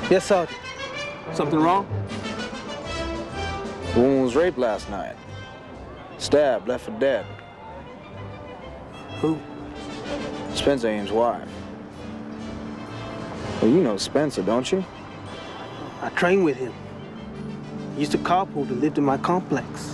Yes, Sergeant. Something wrong? The woman was raped last night. Stabbed, left for dead. Who? Spencer Ames' wife. Well, you know Spencer, don't you? I trained with him. He used to carpool to live in my complex.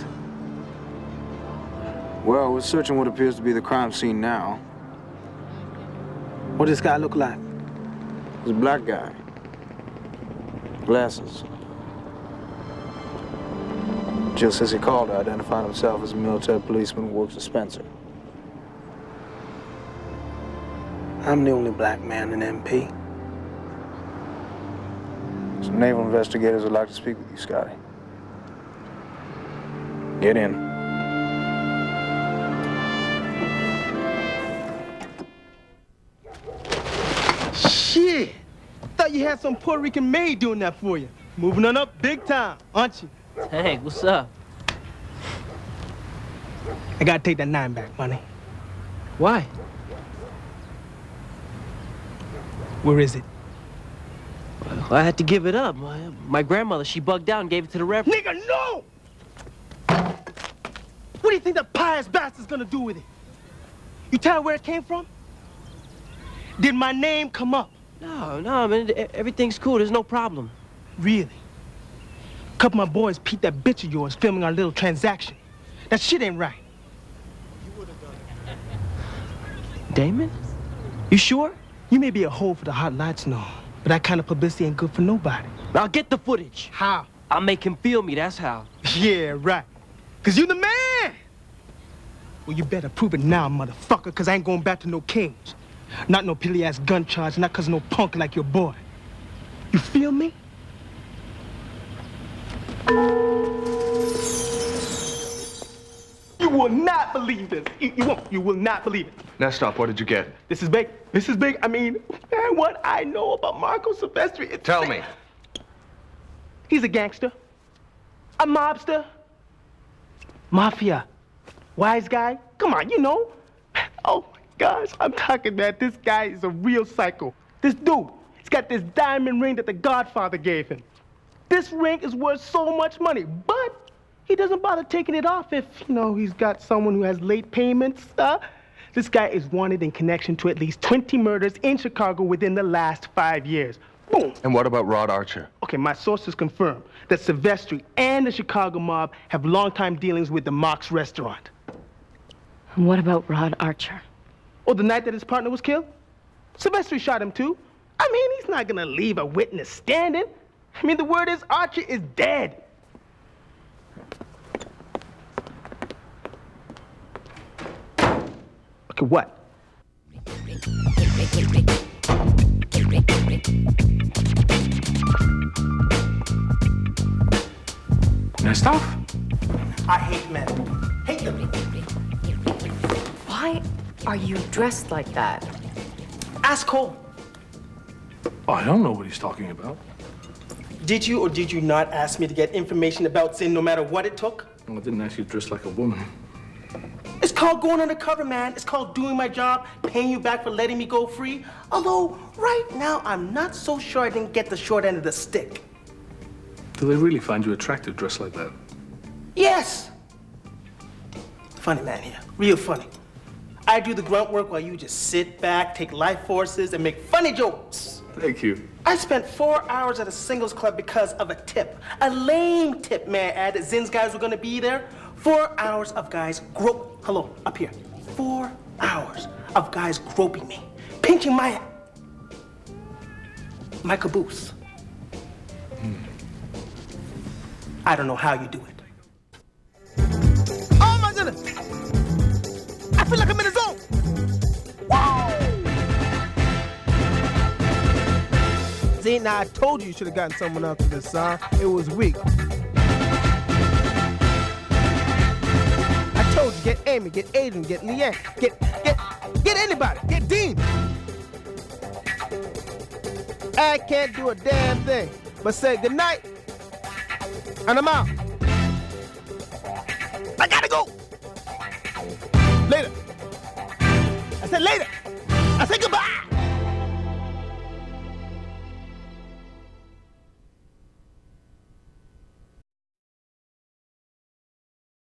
Well, we're searching what appears to be the crime scene now. What does this guy look like? He's a black guy. Glasses. Jill says he called to identify himself as a military policeman who works for Spencer. I'm the only black man in MP. Some naval investigators would like to speak with you, Scotty. Get in. Shit! Thought you had some Puerto Rican maid doing that for you. Moving on up big time, aren't you? Hey, what's up? I gotta take that 9 back, money. Why? Where is it? Well, I had to give it up. My grandmother, she bugged out and gave it to the reverend. Nigga, no! What do you think that pious bastard's gonna do with it? You tell her where it came from? Did my name come up? No, man, everything's cool. There's no problem. Really? A couple of my boys peeped that bitch of yours filming our little transaction. That shit ain't right. Damon? You sure? You may be a hoe for the hot lights and all, but that kind of publicity ain't good for nobody. I'll get the footage. How? I'll make him feel me, that's how. Yeah, right. 'Cause you the man! Well, you better prove it now, motherfucker, 'cause I ain't going back to no cage. Not no pilly-ass gun charge, not 'cause no punk like your boy. You feel me? You will not believe this. You won't. You will not believe it. Now stop. What did you get? This is big. This is big. I mean, man, what I know about Marco Silvestri, it's Tell sick. me. He's a gangster, a mobster, mafia, wise guy. Come on, you know. Oh my gosh, I'm talking, man. This guy is a real psycho. This dude, he's got this diamond ring that the Godfather gave him. This ring is worth so much money, but he doesn't bother taking it off if, you know, he's got someone who has late payments. This guy is wanted in connection to at least 20 murders in Chicago within the last 5 years. Boom. And what about Rod Archer? Okay, my sources confirm that Silvestri and the Chicago mob have long-time dealings with the Mox restaurant. And what about Rod Archer? Oh, the night that his partner was killed? Silvestri shot him too. I mean, he's not gonna leave a witness standing. I mean, the word is Archer is dead. Okay, what? Nice stuff. I hate men. Hate them. Why are you dressed like that? Ask Cole. Oh, I don't know what he's talking about. Did you or did you not ask me to get information about Zinn no matter what it took? Well, I didn't ask you to dress like a woman. It's called going undercover, man. It's called doing my job, paying you back for letting me go free. Although, right now, I'm not so sure I didn't get the short end of the stick. Do they really find you attractive dressed like that? Yes! Funny man here, real funny. I do the grunt work while you just sit back, take life forces, and make funny jokes. Thank you. I spent 4 hours at a singles club because of a tip. A lame tip, may I add, that Zinn's guys were gonna be there. 4 hours of guys hello, up here. 4 hours of guys groping me, pinching my caboose. I don't know how you do it. Oh my goodness! I feel like I'm in the zone! Woo! See, now I told you should have gotten someone else for this song. It was weak. I told you, get Amy, get Adrian, get Leanne, get anybody, get Dean. I can't do a damn thing but say goodnight, and I'm out. I gotta go. Later. I said later. I said goodbye.